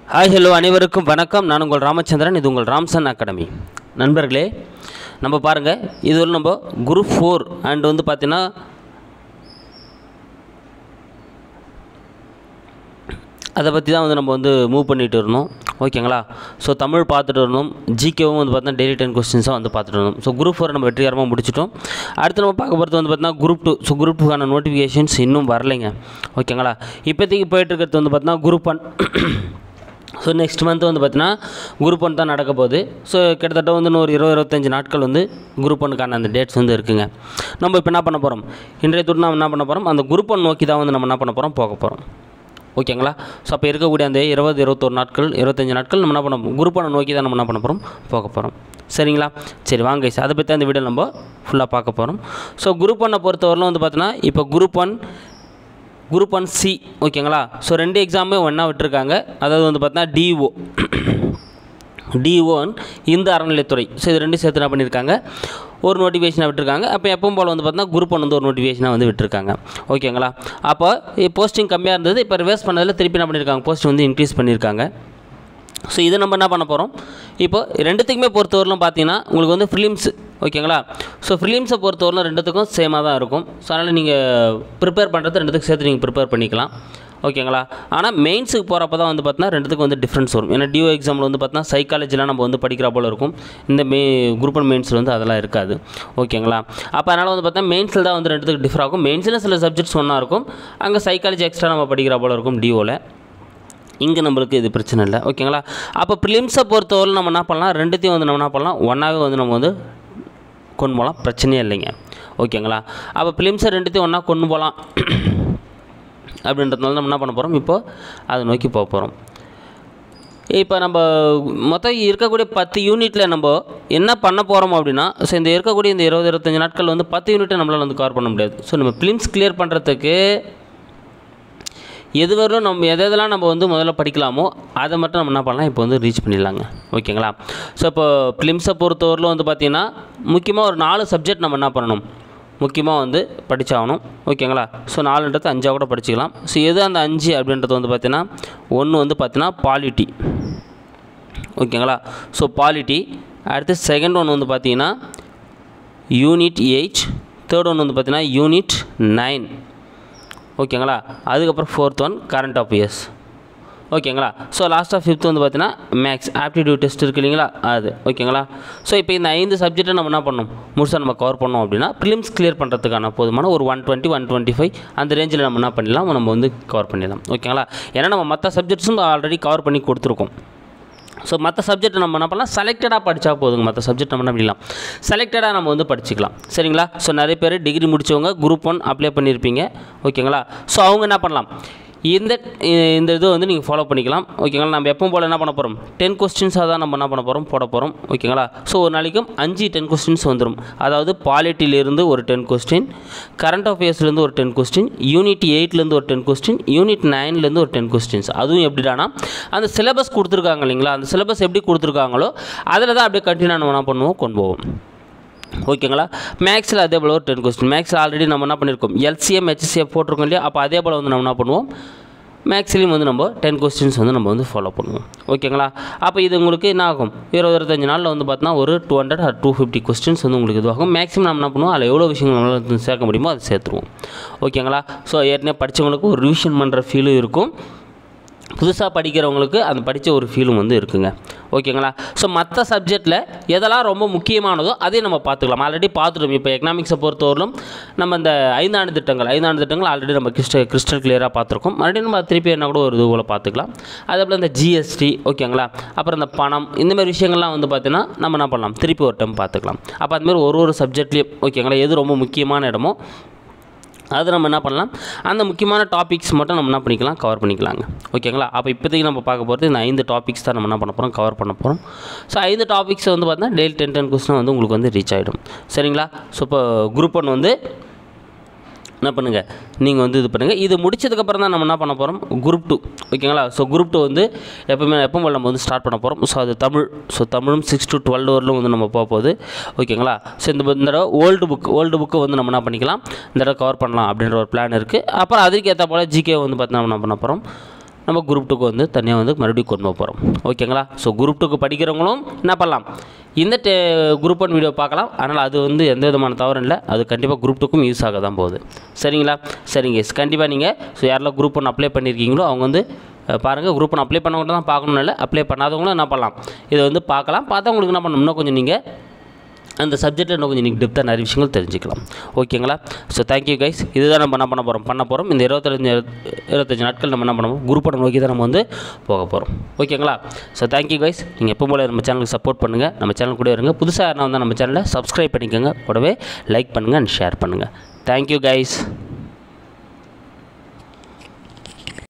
Hi hello அனைவருக்கும் வணக்கம். நான் உங்கள் ராமச்சந்திரன். இது உங்கள் ராம்சன் அகாடமி. நண்பர்களே, நம்ம பாருங்கள், இது நம்ம குரூப் 4 அண்ட் வந்து பார்த்தீங்கன்னா அதை பற்றி தான் வந்து நம்ம வந்து மூவ் பண்ணிகிட்டு இருந்தோம். ஓகேங்களா? ஸோ தமிழ் பார்த்துட்டு இருந்தோம். ஜிகேவும் வந்து பார்த்தீங்கன்னா டெய்லி 10 கொஸ்டின்ஸாக வந்து பார்த்துட்டு இருந்தோம். ஸோ குரூப் 4 நம்ம வெற்றிகரமாக முடிச்சிட்டோம். அடுத்து நம்ம பார்க்க போகிறது வந்து பார்த்தீங்கன்னா குரூப் 2. ஸோ குரூப் 2க்கான நோட்டிஃபிகேஷன்ஸ் இன்னும் வரலைங்க. ஓகேங்களா? இப்போதைக்கு போயிட்டுருக்கிறது வந்து பார்த்தீங்கன்னா குரூப் 1. ஸோ நெக்ஸ்ட் மந்த் வந்து பார்த்தீங்கன்னா குரூப் 1 தான் நடக்க போகுது. ஸோ கிட்டத்தட்ட வந்து இன்னும் ஒரு 20-25 நாட்கள் வந்து குரூப் 1க்கான அந்த டேட்ஸ் வந்து இருக்குங்க. நம்ம இப்போ என்ன பண்ண போகிறோம், இன்றைய தூரம் நம்ம என்ன பண்ண போகிறோம், அந்த குரூப் 1 நோக்கி தான் வந்து நம்ம என்ன பண்ண போகிறோம், போக போகிறோம். ஓகேங்களா? ஸோ அப்போ இருக்கக்கூடிய அந்த 20-21 நாட்கள் 25 நாட்கள் நம்ம என்ன பண்ண குரூப் 1 நோக்கி தான் நம்ம என்ன பண்ண போகிறோம், போக போகிறோம். சரிங்களா? சரி வாங்க, அதை பற்றி அந்த வீடியோ நம்ம ஃபுல்லாக பார்க்க போகிறோம். ஸோ குரூப் 1 பொறுத்தவரையிலும் வந்து பார்த்தீங்கன்னா இப்போ குரூப் 1C. ஓகேங்களா? ஸோ 2 எக்ஸாமே ஒன்றா விட்டுருக்காங்க. அதாவது வந்து பார்த்தீங்கன்னா DO இந்த அறநிலையத்துறை. ஸோ இது 2 சேர்த்து என்ன பண்ணியிருக்காங்க, ஒரு நோட்டிஃபிகேஷனாக விட்டுருக்காங்க. அப்போ எப்பவும் போல் வந்து பார்த்தீங்கன்னா குரூப் 1 வந்து ஒரு நோட்டிஃபிகேஷனாக வந்து விட்டுருக்காங்க. ஓகேங்களா? அப்போ போஸ்டிங் கம்மியாக இருந்தது, இப்போ ரிவர்ஸ் பண்ணதில் திருப்பி என்ன பண்ணியிருக்காங்க, போஸ்டிங் வந்து இன்க்ரீஸ் பண்ணியிருக்காங்க. ஸோ இதை நம்ம என்ன பண்ண போகிறோம், இப்போ 2த்துக்குமே பொறுத்தவரையிலும் பார்த்தீங்கன்னா உங்களுக்கு வந்து ஃபிலிம்ஸ். ஓகேங்களா? ஸோ ஃபிலிம்ஸை பொறுத்தவரையிலும் 2த்துக்கும் சேமாக தான் இருக்கும். ஸோ அதனால் நீங்கள் ப்ரிப்பேர் பண்ணுறது 2த்துக்கு சேர்த்து நீங்கள் ப்ரிப்பேர் பண்ணிக்கலாம். ஓகேங்களா? ஆனால் மெயின்ஸுக்கு போகிறப்ப தான் வந்து பார்த்தீங்கன்னா 2த்துக்கு வந்து டிஃப்ரென்ஸ் வரும். ஏன்னா DO எக்ஸாமில் வந்து பார்த்தீங்கன்னா சைக்காலஜிலாம் நம்ம வந்து படிக்கிற போல் இருக்கும். இந்த குரூப் 1 மெயின்ஸில் வந்து அதெல்லாம் இருக்காது. ஓகேங்களா? அப்போ அதனால் வந்து பார்த்தீங்கன்னா மெயின்ஸில் தான் வந்து 2த்துக்கு டிஃபர் ஆகும். மெயின்ஸில் சில சப்ஜெக்ட்ஸ் ஒன்றா இருக்கும், அங்கே சைக்காலஜி எக்ஸ்ட்ரா நம்ம படிக்கிற போல் இருக்கும் DOவில். இங்கே நம்மளுக்கு இது பிரச்சனை இல்லை. ஓகேங்களா? அப்போ ப்ரிலிம்ஸை பொறுத்தவரை நம்ம என்ன பண்ணலாம், 2த்தையும் வந்து நம்ம என்ன பண்ணலாம், ஒன்றாவே வந்து நம்ம வந்து கொண்டு போகலாம், பிரச்சனையே இல்லைங்க. ஓகேங்களா? அப்போ ப்ரிலிம்ஸை 2த்தையும் ஒன்றா கொண்டு போகலாம் அப்படின்றதுனால நம்ம என்ன பண்ண போகிறோம், இப்போது அதை நோக்கி போக போகிறோம். இப்போ நம்ம மொத்தம் இருக்கக்கூடிய 10 யூனிட்டில் நம்ம என்ன பண்ண போகிறோம் அப்படின்னா, ஸோ இந்த இருக்கக்கூடிய இந்த 20-25 நாட்கள் வந்து 10 யூனிட்டை நம்மளால் வந்து கவர் பண்ண முடியாது. ஸோ நம்ம ப்ரிலிம்ஸ் கிளியர் பண்ணுறதுக்கு எதுவரையும் நம்ம எதெல்லாம் நம்ம வந்து முதல்ல படிக்கலாமோ அதை மட்டும் நம்ம என்ன பண்ணலாம், இப்போ வந்து ரீச் பண்ணிடலாங்க. ஓகேங்களா? ஸோ இப்போ ப்ரிலிம்ஸை பொறுத்தவரையிலும் வந்து பார்த்திங்கன்னா முக்கியமாக ஒரு 4 சப்ஜெக்ட் நம்ம என்ன பண்ணணும், முக்கியமாக வந்து படித்தாகணும். ஓகேங்களா? ஸோ 4ன்றது 5 கூட படிச்சுக்கலாம். ஸோ எது அந்த 5 அப்படின்றது வந்து பார்த்திங்கன்னா, ஒன்று வந்து பார்த்திங்கன்னா பாலிட்டி. ஓகேங்களா? So polity. அடுத்து செகண்ட் ஒன்று வந்து பார்த்திங்கன்னா யூனிட் 8. தேர்ட் ஒன்று வந்து பார்த்திங்கன்னா யூனிட் 9. ஓகேங்களா? அதுக்கப்புறம் 4th ஒன் கரண்ட் அஃபேர்ஸ். ஓகேங்களா? ஸோ லாஸ்ட்டாக 5th வந்து பார்த்தீங்கன்னா மேக்ஸ் ஆப்டிடியூட் டெஸ்ட் இருக்குது இல்லைங்களா, அது. ஓகேங்களா? ஸோ இப்போ இந்த 5 சப்ஜெக்ட்டை நம்ம என்ன பண்ணணும், முழுசாக நம்ம கவர் பண்ணோம் அப்படின்னா ப்ரிலிம்ஸ் கிளியர் பண்ணுறதுக்கான போதுமான ஒரு 120-125 அந்த ரேஞ்சில் நம்ம என்ன பண்ணிடலாம், நம்ம வந்து கவர் பண்ணிடலாம். ஓகேங்களா? ஏன்னா நம்ம மற்ற சப்ஜெக்ட்ஸும் ஆல்ரெடி கவர் பண்ணி கொடுத்துருக்கோம். ஸோ மற்ற சப்ஜெக்ட் நம்ம என்ன பண்ணலாம், செலக்டடாக படித்தா போதுங்க. மற்ற சப்ஜெக்ட் நம்ம என்ன பண்ணிடலாம், செலக்டடாக நம்ம வந்து படிச்சுக்கலாம். சரிங்களா? ஸோ நிறைய பேர் டிகிரி முடித்தவங்க குரூப் 1 அப்ளை பண்ணியிருப்பீங்க. ஓகேங்களா? ஸோ அவங்க என்ன பண்ணலாம், இந்த இது வந்து நீங்கள் ஃபாலோ பண்ணிக்கலாம். ஓகேங்களா? நம்ம எப்பவும் போல் என்ன பண்ண போகிறோம், 10 கொஸ்டின்ஸாக தான் நம்ம என்ன பண்ண போகிறோம், போட போகிறோம். ஓகேங்களா? ஸோ ஒரு நாளைக்கும் 5-10 கொஸ்டின்ஸ் வந்துடும். அதாவது பாலிட்டியிலேருந்து ஒரு 10 கொஸ்டின், கரண்ட் அஃபேர்ஸ்லேருந்து ஒரு 10 கொஸ்டின், யூனிட் 8லேருந்து ஒரு 10 கொஸ்டின், யூனிட் 9லேருந்து ஒரு 10 கொஸ்டின்ஸ். அதுவும் எப்படிடானா அந்த சிலபஸ் கொடுத்துருக்காங்க இல்லைங்களா, அந்த சிலபஸ் எப்படி கொடுத்துருக்காங்களோ அதில் தான் அப்படியே கண்டினியூ நம்ம என்ன பண்ணுவோம், கொண்டு போவோம். ஓகேங்களா? மேக்ஸில் அதே போல் ஒரு 10 கொஸ்டின். மேக்ஸில் ஆல்ரெடி நம்ம என்ன பண்ணியிருக்கோம், LCM HCF போட்டிருக்கோம் இல்லையா, அப்போ அதே போல் வந்து நம்ம என்ன பண்ணுவோம், மேக்ஸ்லேயும் வந்து நம்ம 10 கொஸ்டின்ஸ் வந்து நம்ம வந்து ஃபாலோ பண்ணுவோம். ஓகேங்களா? அப்போ இது உங்களுக்கு என்ன ஆகும், 20-25 நாளில் வந்து பார்த்தீங்கன்னா ஒரு 200 or 250 கொஸ்டின்ஸ் வந்து உங்களுக்கு இதுவாகும். மேக்ஸிமம் நம்ம என்ன பண்ணுவோம், அதில் எவ்வளோ விஷயங்கள் நம்மளால் சேர்க்க முடியுமோ அதை சேர்த்துருவோம். ஓகேங்களா? ஸோ ஏற்கனவே படித்தவங்களுக்கு ஒரு ரிவிஷன் பண்ணுற ஃபீலும் இருக்கும், புதுசாக படிக்கிறவங்களுக்கு அந்த படித்த ஒரு ஃபீலும் வந்து இருக்குங்க. ஓகேங்களா? ஸோ மற்ற சப்ஜெக்டில் எதெல்லாம் ரொம்ப முக்கியமானதோ அதே நம்ம பார்த்துக்கலாம். ஆல்ரெடி பார்த்துட்டோம். இப்போ எக்கனாமிக்ஸை பொறுத்தவரையிலும் நம்ம இந்த 5 ஆண்டு திட்டங்கள் ஆல்ரெடி நம்ம கிறிஸ்டல் கிளியராக பார்த்துருக்கோம். மறுபடியும் நம்ம திருப்பி என்ன கூட ஒரு இது போல் பார்த்துக்கலாம். அதே போல் இந்த GST. ஓகேங்களா? அப்புறம் இந்த பணம், இந்தமாதிரி விஷயங்கள்லாம் வந்து பார்த்தீங்கன்னா நம்ம என்ன பண்ணலாம், திருப்பி ஒரு டைம் பார்த்துக்கலாம். அப்போ அதுமாதிரி ஒரு சப்ஜெக்ட்லேயும் ஓகேங்களா, எது ரொம்ப முக்கியமான இடமோ அது நம்ம என்ன பண்ணலாம், அந்த முக்கியமான டாபிக்ஸ் மட்டும் நம்ம என்ன பண்ணிக்கலாம், கவர் பண்ணிக்கலாங்க. ஓகேங்களா? அப்போ இப்போதைக்கு நம்ம பார்க்க போகிறது இந்த 5 டாபிக்ஸ் தான் நம்ம என்ன பண்ண போகிறோம், கவர் பண்ண போகிறோம். ஸோ 5 டாபிக்ஸ் வந்து பார்த்தீங்கன்னா டெய்லி 10 கொஸ்டின் வந்து உங்களுக்கு வந்து ரீச் ஆகிடும். சரிங்களா? ஸோ இப்போ குரூப் 1 வந்து என்ன பண்ணுங்கள், நீங்கள் வந்து இது பண்ணுங்கள். இது முடிச்சதுக்கப்புறம் தான் நம்ம என்ன பண்ண போகிறோம், குரூப் 2. ஓகேங்களா? ஸோ குரூப் 2 வந்து எப்பவும் நம்ம வந்து ஸ்டார்ட் பண்ண போகிறோம். ஸோ அது தமிழ். ஸோ தமிழும் 6 to 12 வரலும் வந்து நம்ம போக போகுது. ஓகேங்களா? ஸோ இந்த தடவை ஓல்டு புக்கு வந்து நம்ம என்ன பண்ணிக்கலாம், இந்த தடவை கவர் பண்ணலாம் அப்படின்ற ஒரு பிளான் இருக்குது. அப்புறம் அதுக்கு ஏற்ற போல் ஜிகே வந்து பார்த்தீங்கன்னா நம்ம என்ன பண்ண போகிறோம், நம்ம குரூப் 2க்கு வந்து தனியாக வந்து மறுபடியும் கொண்டு போக போகிறோம். ஓகேங்களா? ஸோ குரூப் 2க்கு படிக்கிறவங்களும் என்ன பண்ணலாம், இந்த குரூப் 1 வீடியோ பார்க்கலாம். அதனால் அது வந்து எந்த விதமான தவறும் இல்லை. அது கண்டிப்பாக குரூப் 2க்கும் யூஸ் ஆக தான் போகுது. சரிங்களா? சரிங்க. கண்டிப்பாக நீங்கள் ஸோ யாரெல்லாம் குரூப் 1 அப்ளை பண்ணியிருக்கீங்களோ அவங்க வந்து பாருங்கள். குரூப் 1 அப்ளை பண்ணவங்க தான் பார்க்கணும்னு இல்லை, அப்ளை பண்ணாதவங்களும் என்ன பண்ணலாம், இதை வந்து பார்க்கலாம். பார்த்தா உங்களுக்கு என்ன பண்ணணும், இன்னும் கொஞ்சம் நீங்கள் அந்த சப்ஜெக்ட்டில் இன்னும் கொஞ்சம் நீங்கள் டெப்த்தாக நிறைய விஷயங்கள் தெரிஞ்சுக்கலாம். ஓகேங்களா? So thank you guys. இதுதான் நம்ம என்ன பண்ண போகிறோம் இந்த 25 நாட்கள் நம்ம என்ன பண்ணுவோம், குரூப் 1 நோக்கி தான் நம்ம வந்து போக போகிறோம். ஓகேங்களா? So thank you guys. நீங்கள் எப்போ போல நம்ம சேனலுக்கு சப்போர்ட் பண்ணுங்கள், நம்ம சேனல் கூட இருங்க. புதுசாக யாருன்னா வந்து நம்ம சேனலை சப்ஸ்கிரைப் பண்ணிக்கோங்க, கூடவே லைக் பண்ணுங்கள் அண்ட் ஷேர் பண்ணுங்கள். Thank you guys.